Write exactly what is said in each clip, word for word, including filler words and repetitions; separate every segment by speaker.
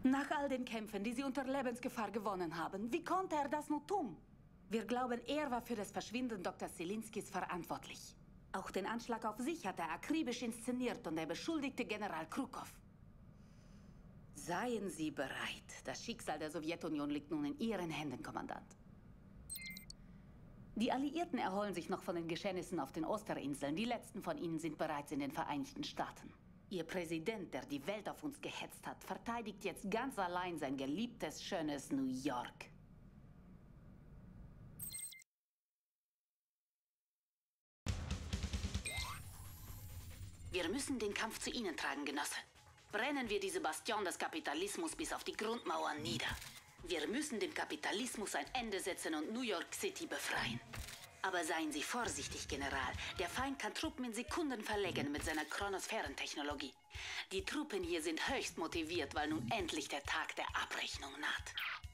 Speaker 1: Nach all den Kämpfen, die sie unter Lebensgefahr gewonnen haben, wie konnte er das nur tun? Wir glauben, er war für das Verschwinden Doktor Selinskis verantwortlich. Auch den Anschlag auf sich hat er akribisch inszeniert und er beschuldigte General Krukov. Seien Sie bereit. Das Schicksal der Sowjetunion liegt nun in Ihren Händen, Kommandant. Die Alliierten erholen sich noch von den Geschehnissen auf den Osterinseln. Die letzten von ihnen sind bereits in den Vereinigten Staaten. Ihr Präsident, der die Welt auf uns gehetzt hat, verteidigt jetzt ganz allein sein geliebtes, schönes New York. Wir müssen den Kampf zu Ihnen tragen, Genosse. Brennen wir diese Bastion des Kapitalismus bis auf die Grundmauern nieder. Wir müssen dem Kapitalismus ein Ende setzen und New York City befreien. Aber seien Sie vorsichtig, General. Der Feind kann Truppen in Sekunden verlegen mit seiner Chronosphärentechnologie. Die Truppen hier sind höchst motiviert, weil nun endlich der Tag der Abrechnung naht.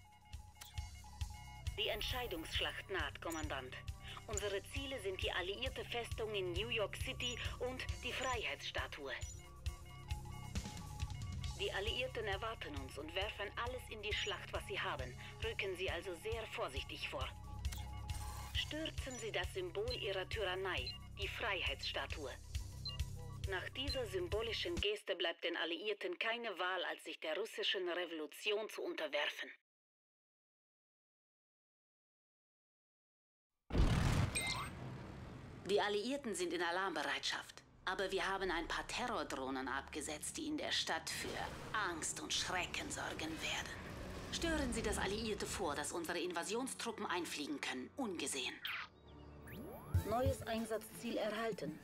Speaker 1: Die Entscheidungsschlacht naht, Kommandant. Unsere Ziele sind die alliierte Festung in New York City und die Freiheitsstatue. Die Alliierten erwarten uns und werfen alles in die Schlacht, was sie haben. Rücken Sie also sehr vorsichtig vor. Stürzen Sie das Symbol Ihrer Tyrannei, die Freiheitsstatue. Nach dieser symbolischen Geste bleibt den Alliierten keine Wahl, als sich der russischen Revolution zu unterwerfen. Die Alliierten sind in Alarmbereitschaft. Aber wir haben ein paar Terrordrohnen abgesetzt, die in der Stadt für Angst und Schrecken sorgen werden. Stören Sie das Alliierte vor, dass unsere Invasionstruppen einfliegen können, ungesehen. Neues Einsatzziel erhalten.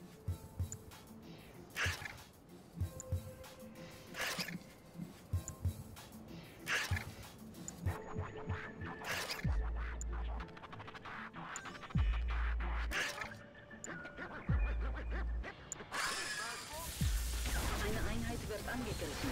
Speaker 1: Eine Einheit wird angegriffen.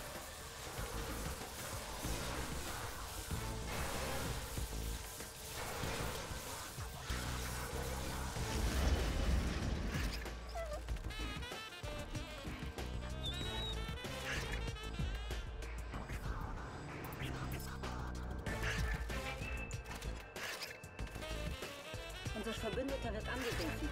Speaker 1: Unser Verbündeter wird angegriffen.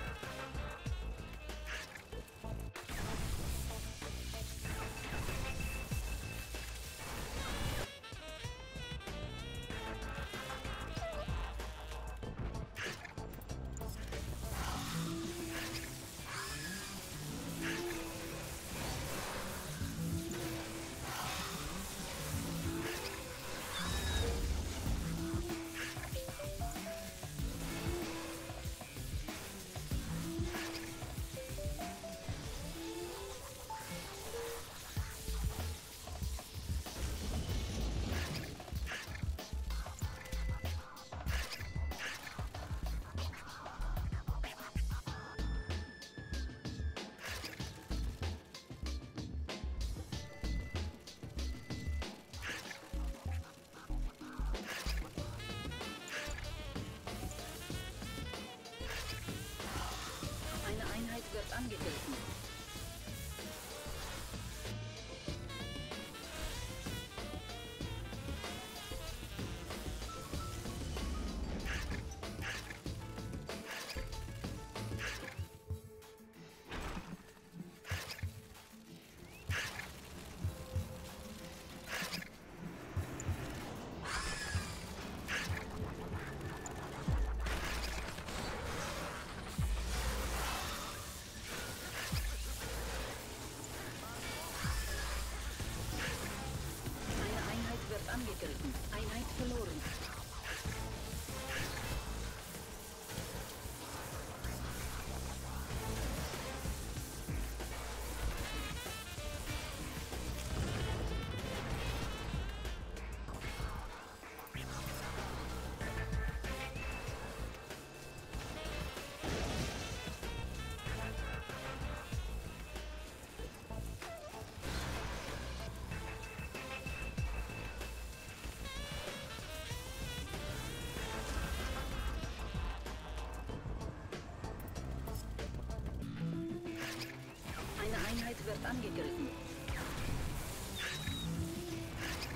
Speaker 1: Wird angegriffen. Wird angegriffen. Einheit verloren. Eine Einheit wird angegriffen.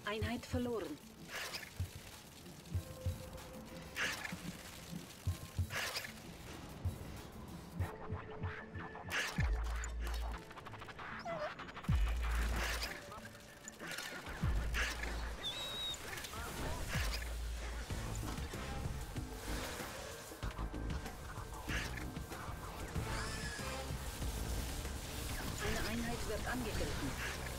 Speaker 1: Einheit verloren. Eine Einheit wird angegriffen.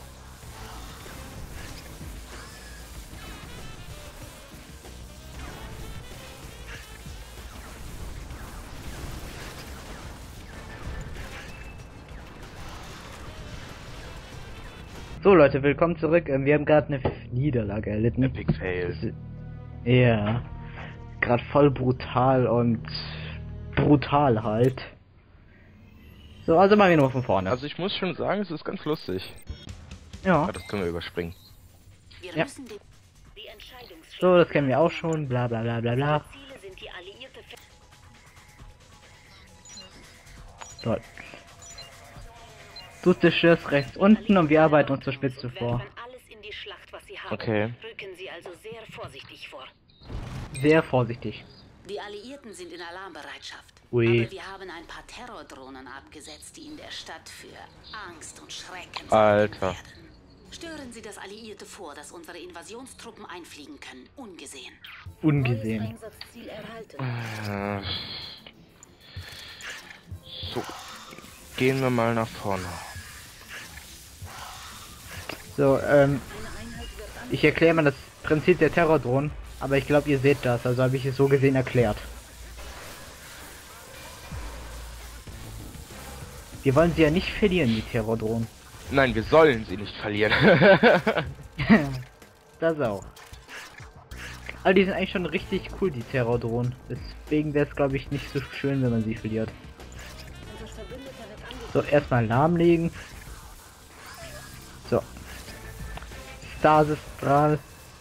Speaker 2: So Leute, willkommen zurück. Ähm, Wir haben gerade eine Niederlage erlitten.
Speaker 3: Epic Fail.
Speaker 2: Ja, gerade voll brutal und brutal halt. So, also machen wir nur von vorne.
Speaker 3: Also ich muss schon sagen, es ist ganz lustig.
Speaker 2: Ja,
Speaker 3: Aber das können wir überspringen.
Speaker 1: Wir
Speaker 2: Ja.
Speaker 1: müssen die, die Entscheidungsfähigkeit.
Speaker 2: so, das kennen wir auch schon. Bla bla bla bla bla.
Speaker 1: Ziele sind die alliierte Fe
Speaker 2: Toll. Du zerstörst rechts unten und wir arbeiten uns zur Spitze vor.
Speaker 1: werfen alles in die Schlacht, was sie haben.
Speaker 3: Okay.
Speaker 1: Rücken Sie also sehr vorsichtig vor.
Speaker 2: Sehr vorsichtig.
Speaker 1: Die Alliierten sind in Alarmbereitschaft.
Speaker 2: Ui.
Speaker 1: Aber wir haben ein paar Terrordrohnen abgesetzt, die in der Stadt für Angst und Schrecken
Speaker 3: Alter.
Speaker 1: sorgen werden. Stören Sie das Alliierte vor, dass unsere Invasionstruppen einfliegen können, ungesehen.
Speaker 2: Ungesehen.
Speaker 1: Einsatzziel erhalten.
Speaker 3: Äh, So. Gehen wir mal nach vorne.
Speaker 2: So, ähm, ich erkläre mal das Prinzip der Terrordrohnen, aber ich glaube, ihr seht das, also habe ich es so gesehen erklärt. Wir wollen sie ja nicht verlieren, die Terrordrohnen.
Speaker 3: Nein, wir sollen sie nicht verlieren.
Speaker 2: Das auch. Aber die sind eigentlich schon richtig cool, die Terrordrohnen. Deswegen wäre es, glaube ich, nicht so schön, wenn man sie verliert.
Speaker 1: Unser Verbündeter wird angegriffen.
Speaker 2: So, erstmal lahmlegen. So. Stasis-Strahl.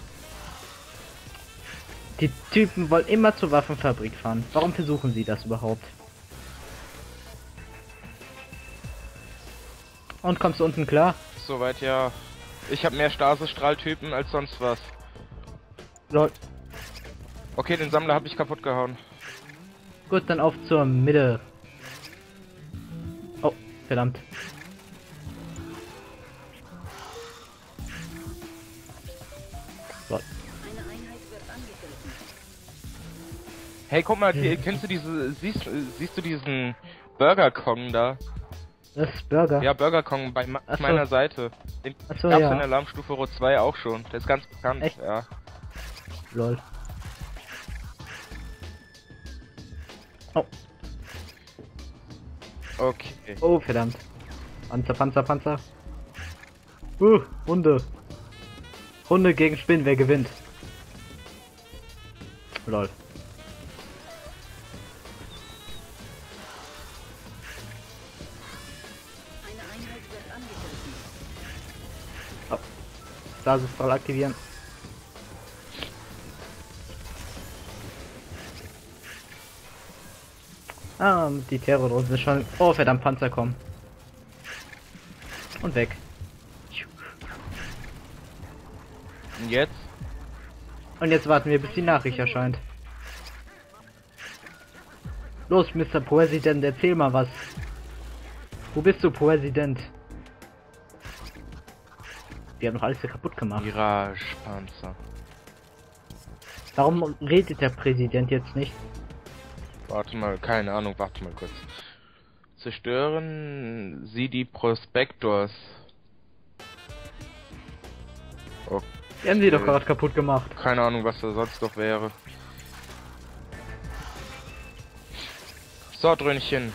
Speaker 2: Die Typen wollen immer zur Waffenfabrik fahren. Warum versuchen sie das überhaupt? Und kommst du unten klar?
Speaker 3: Soweit ja. Ich habe mehr Stasis-Strahltypen als sonst was.
Speaker 2: Lol.
Speaker 3: Okay, den Sammler habe ich kaputt gehauen.
Speaker 2: Gut, dann auf zur Mitte. Oh, verdammt. Lol.
Speaker 1: Eine Einheit wird angegriffen.
Speaker 3: Hey, guck mal, die, kennst du diese, siehst, siehst du diesen Burger Kong da?
Speaker 2: Das ist Burger.
Speaker 3: Ja, Burger Kong bei ma-
Speaker 2: Ach so.
Speaker 3: meiner Seite. Den
Speaker 2: Ach so,
Speaker 3: gab's
Speaker 2: ja.
Speaker 3: in der Alarmstufe Rot zwei auch schon. Der ist ganz bekannt,
Speaker 2: Echt?
Speaker 3: ja.
Speaker 2: Lol. Oh,
Speaker 3: Okay.
Speaker 2: oh, verdammt. Panzer, Panzer, Panzer. Uh, Hunde. Hunde gegen Spinnen, wer gewinnt? Lol.
Speaker 1: Eine Einheit wird angegriffen.
Speaker 2: Stasis voll aktivieren. Ah, die Terrordrohnen sind schon... Oh, verdammt, Panzer kommen. Und weg.
Speaker 3: Und jetzt?
Speaker 2: Und jetzt warten wir, bis die Nachricht erscheint. Los, Mister Präsident, erzähl mal was. Wo bist du, Präsident? Wir haben doch alles hier kaputt gemacht.
Speaker 3: Mirage-Panzer.
Speaker 2: Warum redet der Präsident jetzt nicht?
Speaker 3: Warte mal, keine Ahnung, warte mal kurz. Zerstören Sie die Prospectors. Okay.
Speaker 2: Die haben sie doch gerade kaputt gemacht.
Speaker 3: Keine Ahnung, was da sonst noch wäre. So, Dröhnchen.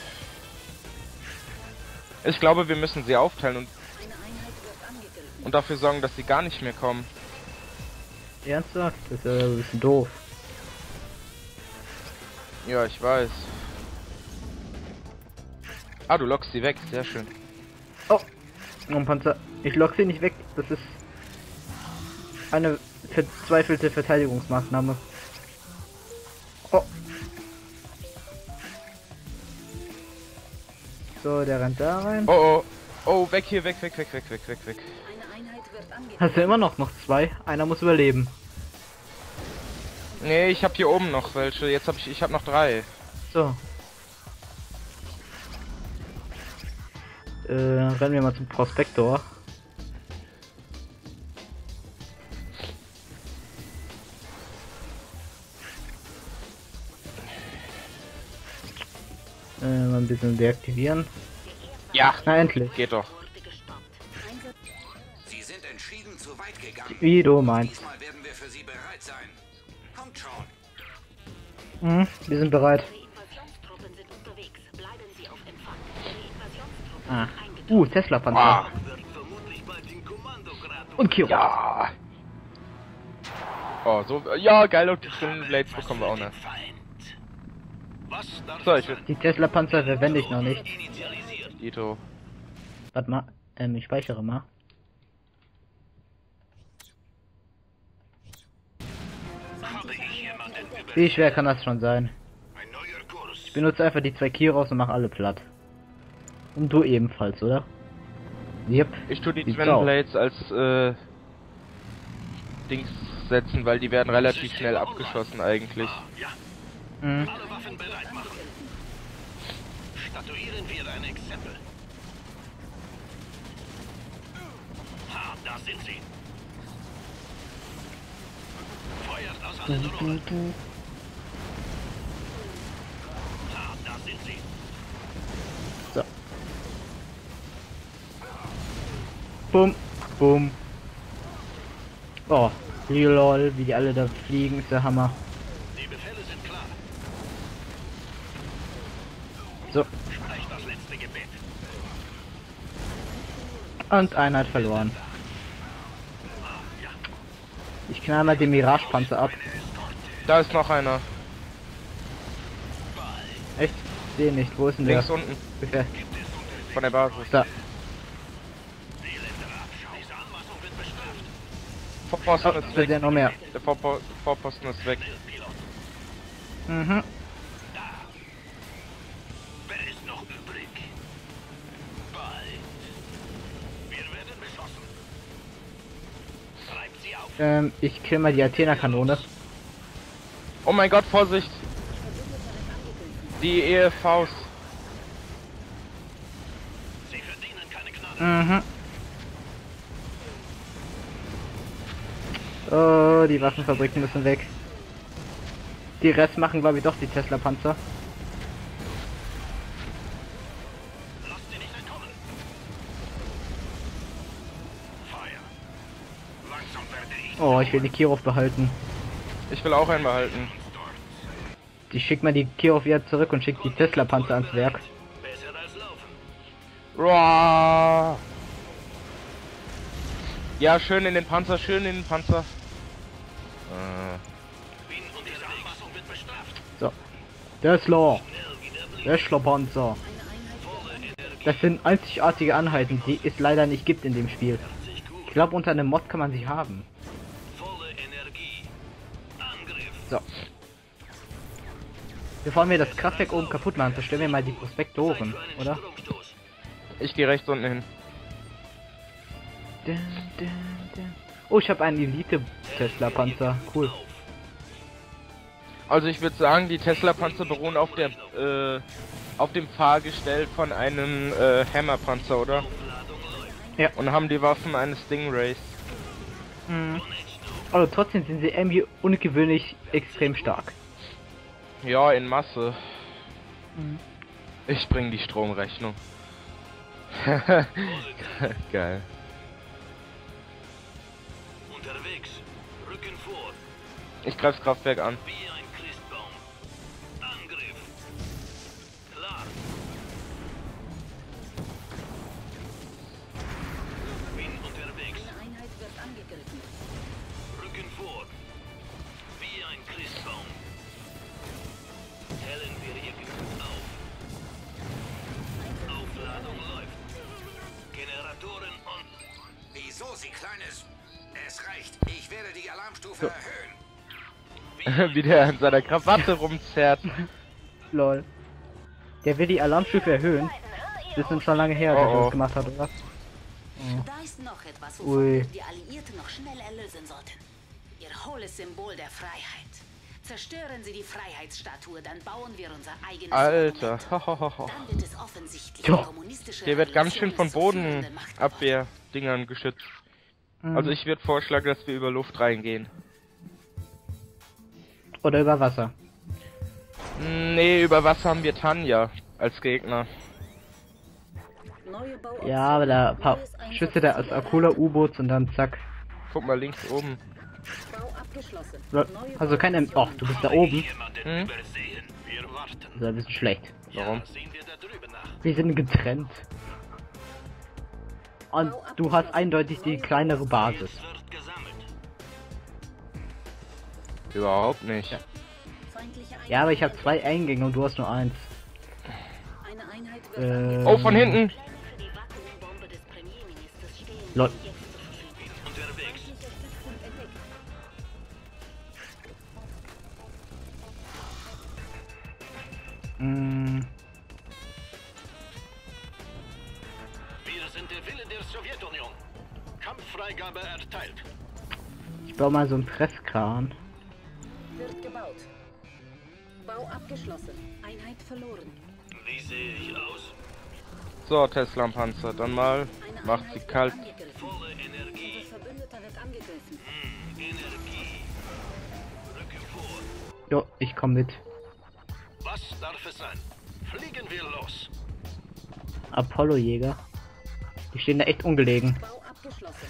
Speaker 3: Ich glaube, wir müssen sie aufteilen und,
Speaker 1: Eine Einheit wird angegriffen.
Speaker 3: und dafür sorgen, dass sie gar nicht mehr kommen.
Speaker 2: Ernsthaft? Das ist ja ein bisschen doof.
Speaker 3: Ja, ich weiß. Ah, du lockst sie weg, sehr schön.
Speaker 2: Oh, ein Panzer. Ich lock sie nicht weg. Das ist eine verzweifelte Verteidigungsmaßnahme. Oh. So, der rennt da rein.
Speaker 3: Oh, oh. Oh, weg hier, weg, weg, weg, weg, weg, weg, weg.
Speaker 1: Eine Einheit wird
Speaker 2: Hast du immer noch noch zwei? Einer muss überleben.
Speaker 3: Nee, ich habe hier oben noch welche. Jetzt habe ich, ich habe noch drei.
Speaker 2: So. Äh, dann rennen wir mal zum Prospektor. Äh, mal ein bisschen deaktivieren.
Speaker 3: Ja,
Speaker 2: Na endlich.
Speaker 3: geht doch.
Speaker 4: Sie sind entschieden zu weit gegangen.
Speaker 2: Wie du meinst.
Speaker 4: Diesmal werden wir für Sie bereit sein. Kommt schon.
Speaker 2: Mhm, wir sind bereit.
Speaker 1: Die Invasionstruppen sind unterwegs. Bleiben Sie auf Empfang. Die Invasionstruppen
Speaker 2: Ah.
Speaker 1: sind eingetroffen.
Speaker 2: Uh, Tesla-Panzer.
Speaker 3: Ah.
Speaker 2: Und Kiro.
Speaker 3: Ja. Oh, so. Ja, geil, und die Twin Blades bekommen wir auch noch. So, ich will.
Speaker 2: Die Tesla-Panzer verwende ich noch nicht.
Speaker 3: Dito.
Speaker 2: Warte mal, ähm, ich speichere mal. Wie schwer kann das schon sein? Ich benutze einfach die zwei Kiros und mache alle platt. Und du ebenfalls, oder? Yep.
Speaker 3: Ich tue die
Speaker 2: Sieht's
Speaker 3: Twin
Speaker 2: aus.
Speaker 3: Blades als äh, Dings setzen, weil die werden relativ schnell abgeschossen eigentlich.
Speaker 2: Mhm.
Speaker 5: Alle Waffen bereit machen. Statuieren wir ein Exempel. Ha, da sind sie. Feuert aus allen Rohren. Ha, da sind sie.
Speaker 2: So. Bum, bum. Oh, lol, wie die alle da fliegen, ist der Hammer.
Speaker 5: Die Befehle sind klar.
Speaker 2: So,
Speaker 5: Sprecht das letzte Gebet.
Speaker 2: und einer hat verloren. Ich knall mal den Mirage-Panzer ab.
Speaker 3: Da ist noch einer.
Speaker 2: Echt? Sehe nicht, wo ist denn der?
Speaker 3: Links unten.
Speaker 2: Ungefähr.
Speaker 3: Von der Basis.
Speaker 2: Da.
Speaker 5: Diese Anmaßung wird bestraft.
Speaker 3: Vorposten
Speaker 2: Oh,
Speaker 3: ist
Speaker 2: da
Speaker 3: weg.
Speaker 2: sind noch mehr.
Speaker 3: Der Vorpo Vorposten ist weg.
Speaker 2: Mhm.
Speaker 5: Wer ist noch übrig? Bald. Wir werden beschossen. Treibt sie auf.
Speaker 2: Ähm, ich kill mal die Athena-Kanone.
Speaker 3: Oh mein Gott, Vorsicht! Die E F Vs.
Speaker 5: Sie verdienen keine Gnade.
Speaker 2: Mhm. Oh, die Waffenfabriken müssen weg. Die Rest machen, glaube ich, doch die Tesla-Panzer.
Speaker 5: Lasst sie nicht entkommen. Feuer. Langsam werde ich
Speaker 2: Oh, ich will die Kirov behalten.
Speaker 3: Ich will auch einen behalten.
Speaker 5: dort.
Speaker 2: Ich schick mal die Kirov wieder zurück und schick die Tesla-Panzer ans Werk.
Speaker 5: Besser als laufen.
Speaker 3: Roar. Ja, schön in den Panzer, schön in den Panzer. Äh,
Speaker 5: Wien und diese Anmaßung wird bestraft.
Speaker 2: So. Tesla.
Speaker 5: Schnell wieder blieb.
Speaker 2: Tesla-Panzer. Das sind einzigartige Einheiten, die es leider nicht gibt in dem Spiel. Ich glaube, unter einem Mod kann man sie haben.
Speaker 5: Volle Energie. Angriff.
Speaker 2: So. Bevor wir das Kraftwerk oben kaputt machen, zerstören wir mal die Prospektoren,
Speaker 5: Für einen
Speaker 2: oder?
Speaker 5: Stromstoß.
Speaker 3: ich gehe rechts unten hin.
Speaker 2: Dun, dun, dun. Oh, ich habe einen Elite-Tesla-Panzer. Cool.
Speaker 3: Also ich würde sagen, die Tesla-Panzer beruhen auf der äh, auf dem Fahrgestell von einem äh, Hammer-Panzer, oder?
Speaker 2: Ja.
Speaker 3: Und haben die Waffen eines Stingrays.
Speaker 2: Mhm. Aber trotzdem sind sie irgendwie ungewöhnlich extrem stark.
Speaker 3: Ja, in Masse.
Speaker 2: Mhm.
Speaker 3: Ich bring die Stromrechnung. Geil.
Speaker 5: Unterwegs. Rücken vor.
Speaker 3: Ich greif's Kraftwerk an.
Speaker 5: Wie ein Christbaum. Angriff. Klar. Bin unterwegs.
Speaker 1: Einheit wird angegriffen.
Speaker 5: Rücken vor. Wie ein Christbaum. Hellen wir irgendwo auf. Aufladung läuft. Generatoren on.
Speaker 4: Wieso, Sie Kleines? Es reicht. Ich werde die Alarmstufe erhöhen.
Speaker 3: Wie der an seiner Krawatte rumzerrt.
Speaker 2: Lol. Der will die Alarmstufe erhöhen. Das ist schon lange her, dass er
Speaker 3: Oh, oh.
Speaker 2: das gemacht hat, oder?
Speaker 1: Da ist ist noch etwas,
Speaker 2: Ui.
Speaker 1: wovon wir die Alliierten noch schnell erlösen sollten. Ihr hohles Symbol der Freiheit. Zerstören Sie die Freiheitsstatue, dann bauen wir unser eigenes
Speaker 3: Alter.
Speaker 1: Monument.
Speaker 3: Hohoho.
Speaker 1: Dann wird es offensichtlich,
Speaker 2: Jo.
Speaker 1: die kommunistische
Speaker 3: Hier wird ganz schön
Speaker 1: Revolution
Speaker 3: von
Speaker 1: ist zur führenden Macht geworden.
Speaker 3: Bodenabwehrdingern geschützt.
Speaker 2: Mhm.
Speaker 3: Also ich würde vorschlagen, dass wir über Luft reingehen.
Speaker 2: Oder über Wasser.
Speaker 3: Nee, über Wasser haben wir Tanja als Gegner.
Speaker 1: Neue Bauoptionen,
Speaker 2: Ja, aber da paar
Speaker 1: neues
Speaker 2: Schüsse der aus Akula-U-Boots und dann zack.
Speaker 3: Guck mal links oben.
Speaker 1: Bau abgeschlossen.
Speaker 2: Lo-
Speaker 1: Neue
Speaker 2: Also kein M. Och, du bist da oben.
Speaker 5: Jemanden
Speaker 3: Hm?
Speaker 5: übersehen. Wir warten.
Speaker 2: Das ist ein bisschen schlecht.
Speaker 3: Warum?
Speaker 5: Ja, sehen wir da drüben nach.
Speaker 2: Wir sind getrennt. Und du hast eindeutig die kleinere Basis.
Speaker 5: Es wird gesammelt.
Speaker 3: Überhaupt nicht.
Speaker 1: Feindliche Einheit
Speaker 2: Ja, aber ich habe zwei Eingänge und du hast nur eins.
Speaker 1: Eine Einheit wird
Speaker 2: Äh,
Speaker 1: angegriffen.
Speaker 3: Oh, von hinten!
Speaker 1: Für die Vakuumbombe des Premierministers stehen
Speaker 2: Lol.
Speaker 1: Sie jetzt zur Verfügung.
Speaker 5: Unterwegs.
Speaker 1: Feindlicher Stützpunkt entdeckt.
Speaker 2: Mm,
Speaker 5: Wir sind der Wille der Sowjetunion. Kampffreigabe erteilt.
Speaker 2: ich baue mal so einen Presskran.
Speaker 1: Wird gebaut. Bau abgeschlossen. Einheit verloren.
Speaker 5: Wie sehe ich aus?
Speaker 3: So, Tesla-Panzer, dann mal.
Speaker 1: Eine
Speaker 3: Macht
Speaker 1: Einheit
Speaker 3: sie
Speaker 1: wird
Speaker 3: kalt.
Speaker 1: angegriffen.
Speaker 5: Volle Energie.
Speaker 1: Unser Verbündeter wird angegriffen.
Speaker 5: Hm, Energie. Rücke vor.
Speaker 2: Jo, ich komme mit.
Speaker 5: Was darf es sein? Fliegen wir los.
Speaker 2: Apollo-Jäger. Die stehen da echt ungelegen.
Speaker 1: Bau abgeschlossen.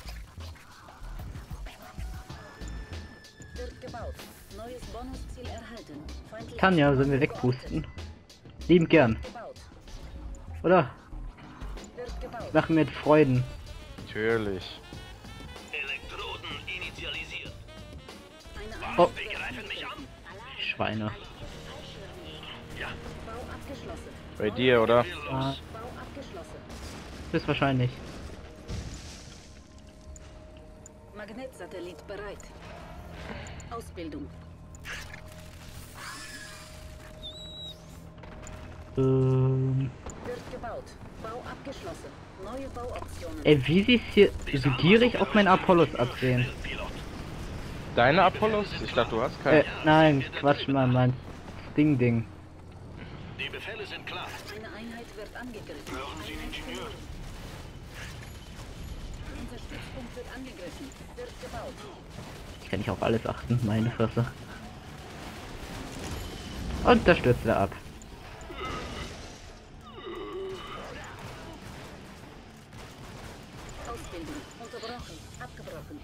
Speaker 1: Wird gebaut. Neues Bonusziel erhalten. Feindliche
Speaker 2: Tanja, sollen wir wegpusten? Lieben gern.
Speaker 1: gebaut.
Speaker 2: Oder?
Speaker 1: Wird gebaut.
Speaker 2: Machen wir mit Freuden.
Speaker 3: Natürlich.
Speaker 5: Elektroden initialisiert.
Speaker 1: Eine Einheit
Speaker 2: Oh,
Speaker 5: Sie greifen mich an.
Speaker 2: Schweine.
Speaker 5: Ja,
Speaker 1: Bau abgeschlossen.
Speaker 3: Bei dir, oder?
Speaker 5: wir los.
Speaker 2: Ah,
Speaker 1: Bau abgeschlossen.
Speaker 2: ist wahrscheinlich.
Speaker 1: Magnetsatellit bereit. Ausbildung.
Speaker 2: Ähm,
Speaker 1: Wird gebaut. Bau abgeschlossen. Neue Bauoptionen.
Speaker 2: ey, wie sieht's hier so gierig auf meinen Apollos absehen?
Speaker 5: Pilot.
Speaker 3: Deine Apollos? Ich dachte, du hast
Speaker 2: Äh,
Speaker 3: keinen.
Speaker 2: nein, Quatsch mal, mein Ding-Ding.
Speaker 5: Die Befehle sind klar.
Speaker 1: Eine Einheit wird angegriffen.
Speaker 5: Hören Sie den Ingenieur.
Speaker 1: Unser Stützpunkt wird angegriffen. Wird gebaut.
Speaker 2: Ich kann nicht auf alles achten, meine Fresse. Und da stürzt er ab.
Speaker 1: Ausbildung. Unterbrochen. Abgebrochen.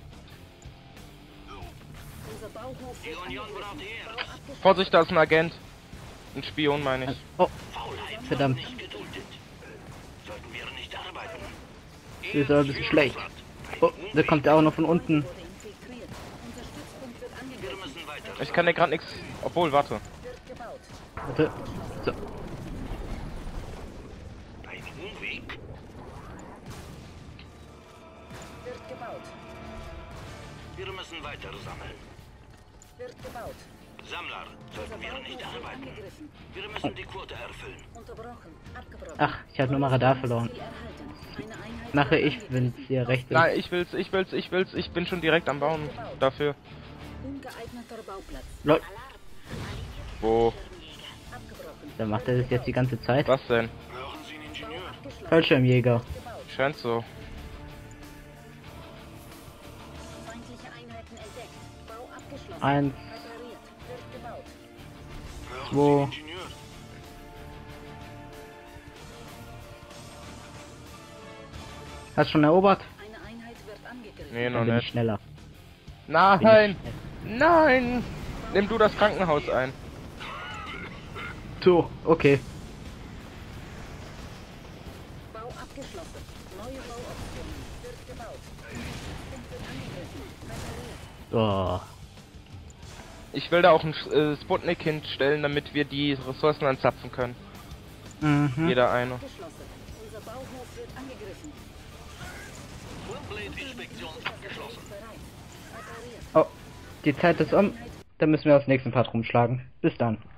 Speaker 1: Unser Bauhof
Speaker 5: Die
Speaker 1: wird
Speaker 5: Union
Speaker 1: angegriffen.
Speaker 5: braucht die Ehre.
Speaker 1: Bau abgeschlossen.
Speaker 3: Vorsicht, da ist ein Agent. Ein Spion, meine ich.
Speaker 2: Oh,
Speaker 5: Faulheit
Speaker 2: verdammt.
Speaker 5: wird nicht geduldet. Sollten wir nicht arbeiten.
Speaker 2: Das ist aber ein bisschen schlecht. Oh, da kommt er auch noch von unten.
Speaker 1: Wurde infiltriert. Unser Stützpunkt wird
Speaker 5: Wir
Speaker 1: angegriffen.
Speaker 5: müssen weiter.
Speaker 3: Ich kann dir gerade nichts. Obwohl, warte.
Speaker 1: Wird gebaut.
Speaker 2: Warte. So.
Speaker 5: Ein Umweg.
Speaker 1: Wird gebaut.
Speaker 5: Wir müssen weiter sammeln.
Speaker 1: Wird gebaut.
Speaker 5: Sammler,
Speaker 1: Unser
Speaker 5: sollten wir
Speaker 1: Bauhof
Speaker 5: nicht
Speaker 1: wird
Speaker 5: arbeiten.
Speaker 1: angegriffen.
Speaker 5: Wir müssen die Quote erfüllen.
Speaker 1: Unterbrochen. Abgebrochen.
Speaker 2: Ach, ich habe nur mal Radar verloren.
Speaker 1: Ziel erhalten. Eine Einheit
Speaker 2: Mache
Speaker 1: wird
Speaker 2: ich,
Speaker 1: angegriffen.
Speaker 2: wenn's dir recht ist.
Speaker 3: Nein, ich will's, ich will's, ich will's. Ich bin schon direkt am Bauen dafür.
Speaker 1: Ungeeigneter Bauplatz.
Speaker 2: Lol,
Speaker 3: Wo?
Speaker 1: Abgebrochen.
Speaker 2: dann macht er das jetzt die ganze Zeit.
Speaker 3: Was denn?
Speaker 5: Hören Sie den Ingenieur.
Speaker 1: Abgeschlossen.
Speaker 2: Fallschirmjäger.
Speaker 1: Gebaut.
Speaker 3: Scheint so.
Speaker 1: Feindliche Einheiten entdeckt. Bau abgeschlossen.
Speaker 2: Eins,
Speaker 1: Repariert. Wird gebaut.
Speaker 5: Hören
Speaker 2: Wo?
Speaker 5: Sie den Ingenieur.
Speaker 2: hast schon erobert?
Speaker 1: Eine Einheit wird angegriffen.
Speaker 3: Nee, noch
Speaker 2: Dann bin ich
Speaker 3: nicht.
Speaker 2: schneller.
Speaker 3: Nein! Nein! Nimm du das Krankenhaus ein.
Speaker 2: So, okay.
Speaker 1: Bau abgeschlossen. Neue Bauoptionen. Wird gebaut. Stützpunkt wird angegriffen. Repariert.
Speaker 2: Oh.
Speaker 3: Ich will da auch ein äh, Sputnik hinstellen, damit wir die Ressourcen anzapfen können.
Speaker 2: Mhm.
Speaker 3: Jeder eine.
Speaker 1: Abgeschlossen. Unser Bauhof wird angegriffen.
Speaker 5: Fullblade-Inspektion abgeschlossen.
Speaker 1: Bereit. Repariert.
Speaker 2: Oh, die Zeit ist um. Dann müssen wir aufs nächste Part rumschlagen. Bis dann.